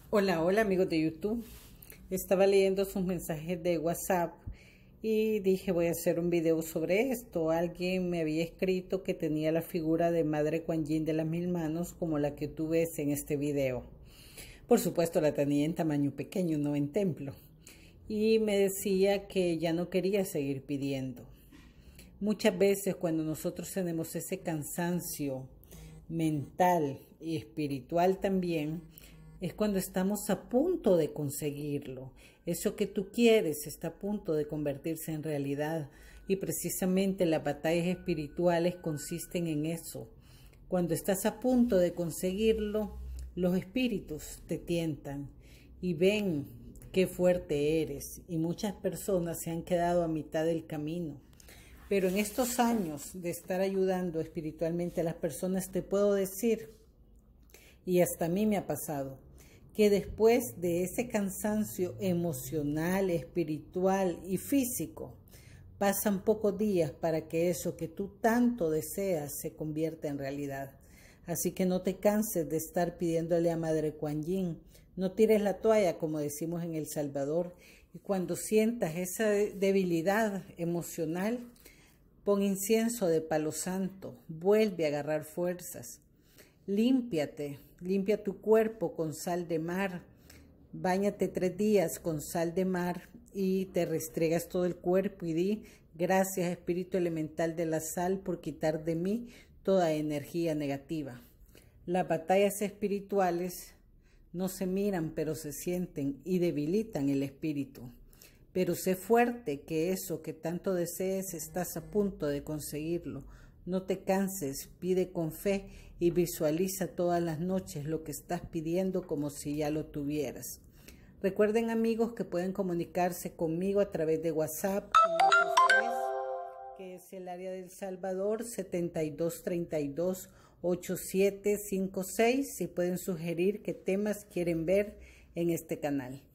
Hola, hola amigos de YouTube. Estaba leyendo sus mensajes de WhatsApp y dije voy a hacer un video sobre esto. Alguien me había escrito que tenía la figura de Madre Kuan Yin de las 1000 manos como la que tú ves en este video. Por supuesto la tenía en tamaño pequeño, no en templo. Y me decía que ya no quería seguir pidiendo. Muchas veces cuando nosotros tenemos ese cansancio mental y espiritual también, es cuando estamos a punto de conseguirlo. Eso que tú quieres está a punto de convertirse en realidad. Y precisamente las batallas espirituales consisten en eso. Cuando estás a punto de conseguirlo, los espíritus te tientan y ven qué fuerte eres. Y muchas personas se han quedado a mitad del camino. Pero en estos años de estar ayudando espiritualmente a las personas, te puedo decir, y hasta a mí me ha pasado, que después de ese cansancio emocional, espiritual y físico, pasan pocos días para que eso que tú tanto deseas se convierta en realidad. Así que no te canses de estar pidiéndole a Madre Kuan Yin. No tires la toalla, como decimos en El Salvador. Y cuando sientas esa debilidad emocional, pon incienso de palo santo. Vuelve a agarrar fuerzas. Límpiate, limpia tu cuerpo con sal de mar, báñate 3 días con sal de mar y te restregas todo el cuerpo y di: gracias Espíritu Elemental de la Sal por quitar de mí toda energía negativa. Las batallas espirituales no se miran pero se sienten y debilitan el espíritu. Pero sé fuerte que eso que tanto desees estás a punto de conseguirlo. No te canses, pide con fe y visualiza todas las noches lo que estás pidiendo como si ya lo tuvieras. Recuerden amigos que pueden comunicarse conmigo a través de WhatsApp, que es el área del Salvador 7232-8756, y pueden sugerir qué temas quieren ver en este canal.